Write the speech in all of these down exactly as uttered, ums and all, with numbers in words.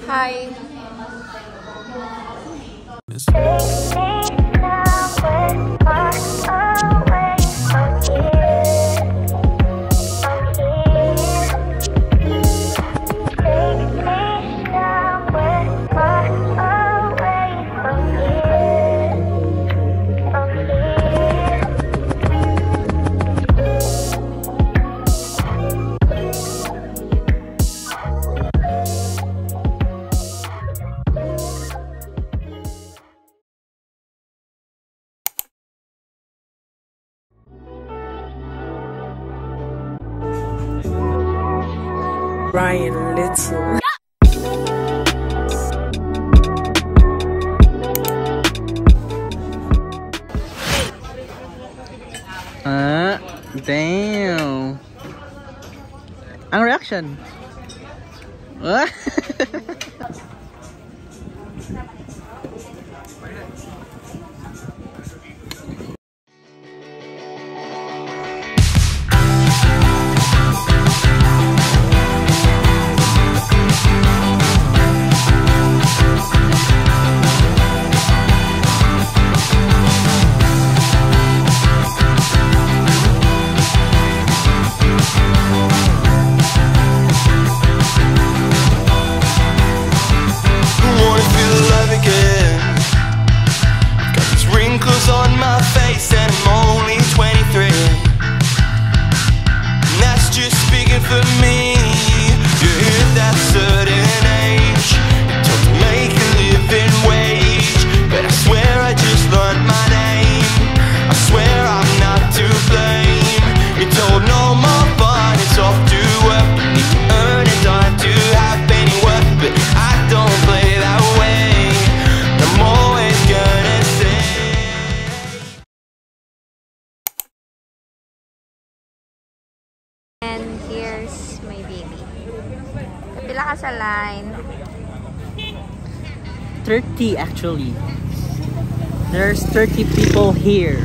Hi. Ryan Little. Ah, damn. Ang reaction. Ah. On my face and I'm only twenty-three, and that's just speaking for me. You hit that certain age, you're told to make a living wage, but I swear I just learned my name. I swear I'm not to blame. You're told no more fun, it's off to work. You need to earn it, don't have to have any work, but I don't play that way. I'm always gonna say. And here's my baby. Kapila ka sa line. thirty actually. There's thirty people here.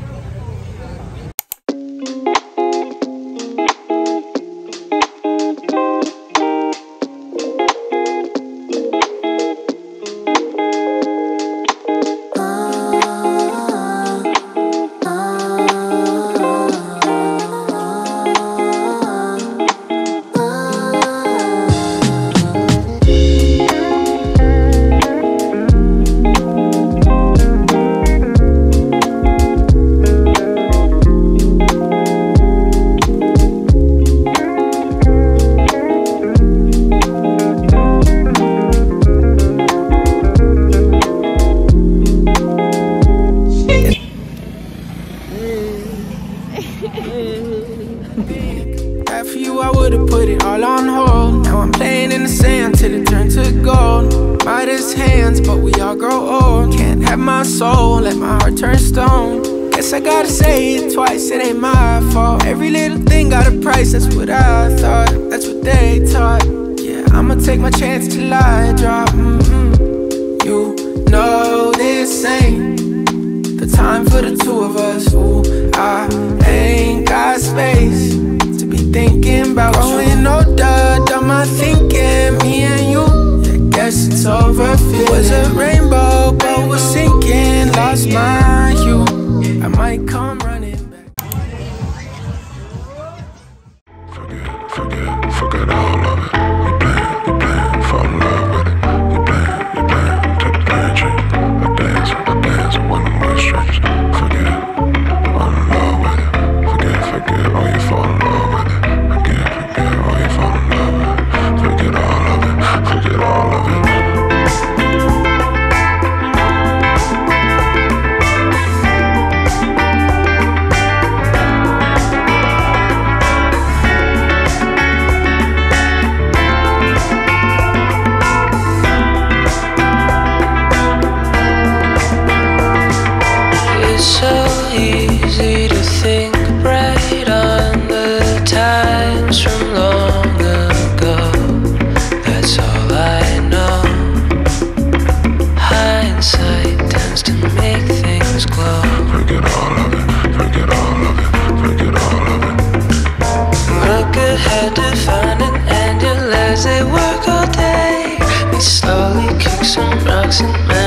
For you, I would've put it all on hold. Now I'm playing in the sand till it turned to gold. Midas hands, but we all grow old. Can't have my soul, let my heart turn stone. Guess I gotta say it twice, it ain't my fault. Every little thing got a price, that's what I thought. That's what they taught. Yeah, I'ma take my chance till I drop. mm-hmm. You know this ain't the time for the two of us. Ooh, I ain't got space thinking about growing older, done my thinking, me and you. Yeah, guess it's over. It was a rainbow, but we're sinking. Lost my hue. I might come running back. Forget, forget, forget all of it. You playing, you playing, fall in love with it. You playing, you playing, take the playing trick. I dance, I dance with one of my strings. Forget, fall in love with it. Forget, forget, oh you fall in love with it. Forget all of it, forget all of it. toxic memories.